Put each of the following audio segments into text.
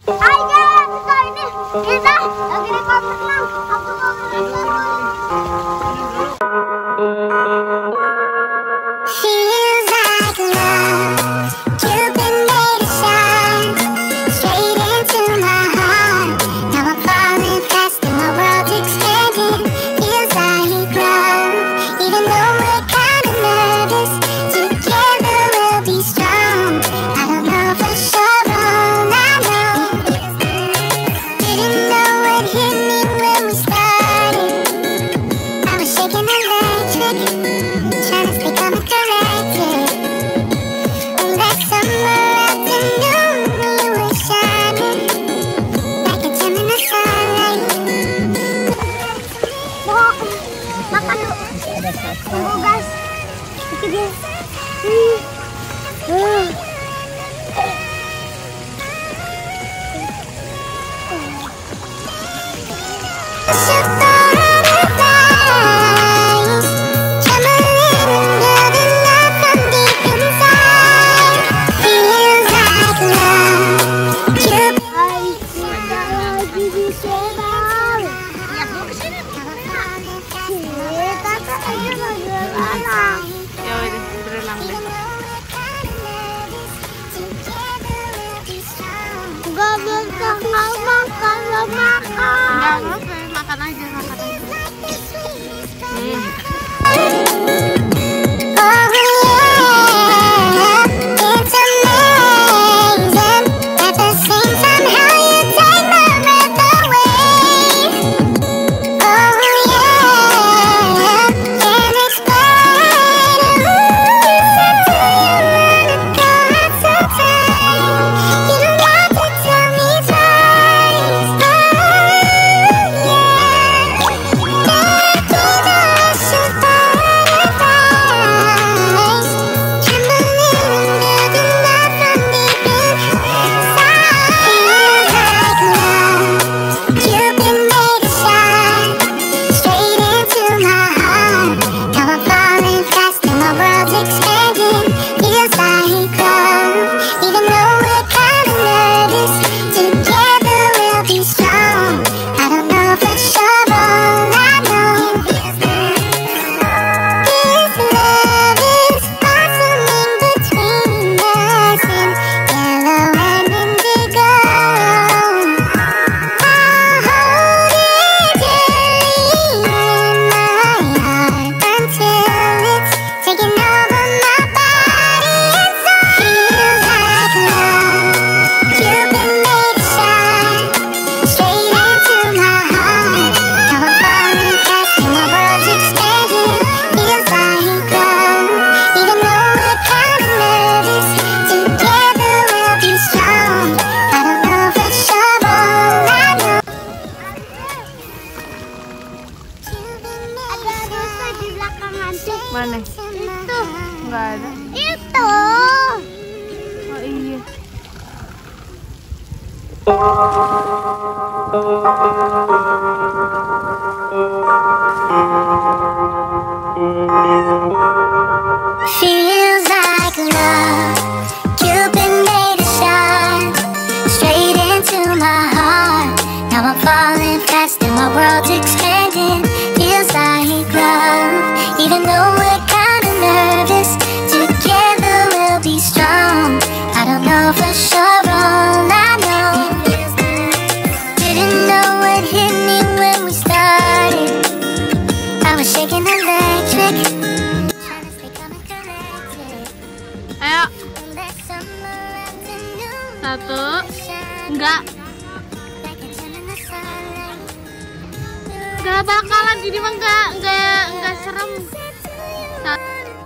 Ayo, kita lagi di kotak lang. Aku mau feels like love. You've been made to shine straight into my heart. Now I'm falling fast and my world's expanding. Feels like love. Even though we're kind of nervous, together we'll be strong. I don't know for sure, all I know. Didn't know what hit me when we started. I was shaking electric, trying to stay calm and collected. On that summer afternoon, you were shining like a gem in the sunlight. Makan yuk. Tunggu guys. Itu dia. Ya udah berenang deh. Gak bisa kau makan, lo makan. Enggak, makan aja, makan aja. Oh yeah, it's amazing. At the same time, how you take my breath away. Oh yeah, can't explain. Listen to you when it got so tight. You don't have to tell me twice. Oh yeah, back in the rush of paradise. Trembling under the light from deep inside. Feels like love. You've been made to shine straight into my heart. Now I'm falling fast and my world's expanding. Feels like love. Even though we're kind of nervous, together we'll be strong. I don't know for sure, all I know. This love is blossoming between us in yellow and indigo. I'll hold it gently in my heart until it's taking over my body and soul. Feels like love. You've been made to shine straight into my heart. Now I'm falling fast and my world's expanding. Feels like love. Even though we're kind of nervous, together we'll be strong. I don't know for sure, all I know. Ada rusa di belakang hantu. Mana? Itu. Enggak ada. Itu. Oh iya. Feels like love. You've been made to shine straight into my heart. Now I'm falling fast and my world's expanding. Feels like love. Even though we're kind of nervous, together we'll be strong. I don't know for sure, all I know. Didn't know what hit me when we started. I was shaking electric. Trying to stay calm and collected. Ayo, On that summer afternoon, satu. shine Enggak, like a gem in the sunlight. enggak bakalan gini mah enggak serem. Satu.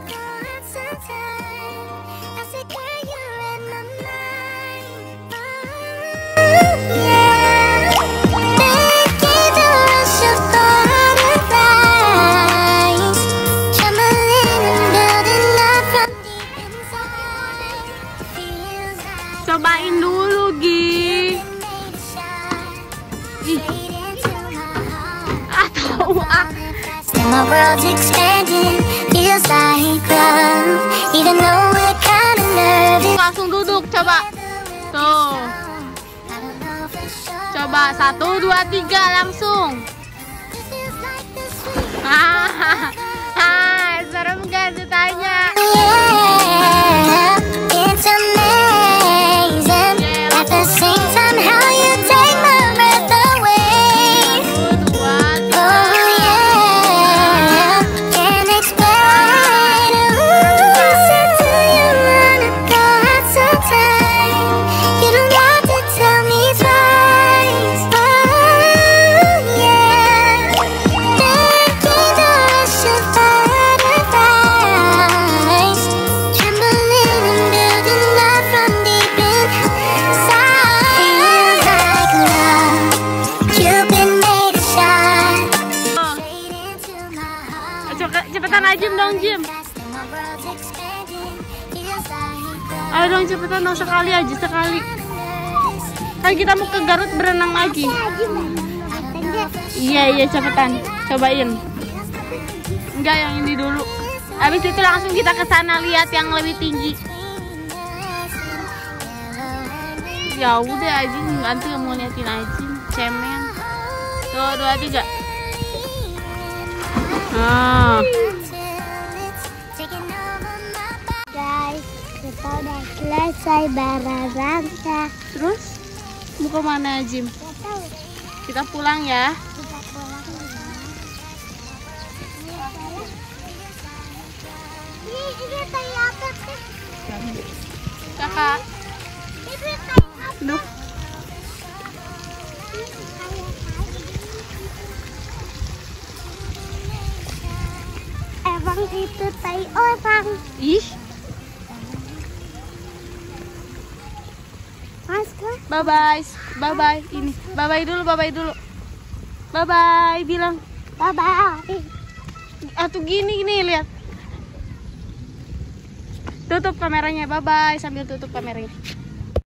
Cobain dulu, Gi. Ih, tahu ah. My world's expanding, feels like love. Even though we're kind of nervous. Langsung duduk, coba. Tuh. I don't know Coba 1, 2, 3 langsung. Serem gak ditanya? Yeah, it's amazing. At the same time, how you take my breath away. 1, 2, 3. Oh yeah, can't explain. Listen to you wanna go out sometime. You don't have to tell me twice. Oh yeah, thinking the rush of paradise, trembling and building up from deep inside. Feels like love, Cupid made a shot. Straight into my heart. Cepetan aja dong, Jim. Faster, my world's expanding. Feels like Ayo dong, cepetan dong, sekali aja, sekali. Kan kita mau ke Garut berenang lagi. Iya, cepetan. Cobain. Enggak, yang ini dulu. Habis itu langsung kita ke sana lihat yang lebih tinggi. Ya udah aja, nanti mau liatin aja, cemen. Tuh, 2, 3. Ah. Guys, kita udah selesai berolahraga. Terus mau ke mana, Jim? Gak tahu, Kita pulang ya. kita pulang dulu. Ini kayak apa sih? Kakak. Ini kayak apa? Duh. Emang itu tai orang. Ih, Masker. bye-bye. Bye-bye. Ini. Bye-bye dulu, bye-bye dulu. Bye-bye, bilang. Bye-bye. Atau gini lihat. Tutup kameranya, bye-bye sambil tutup kameranya.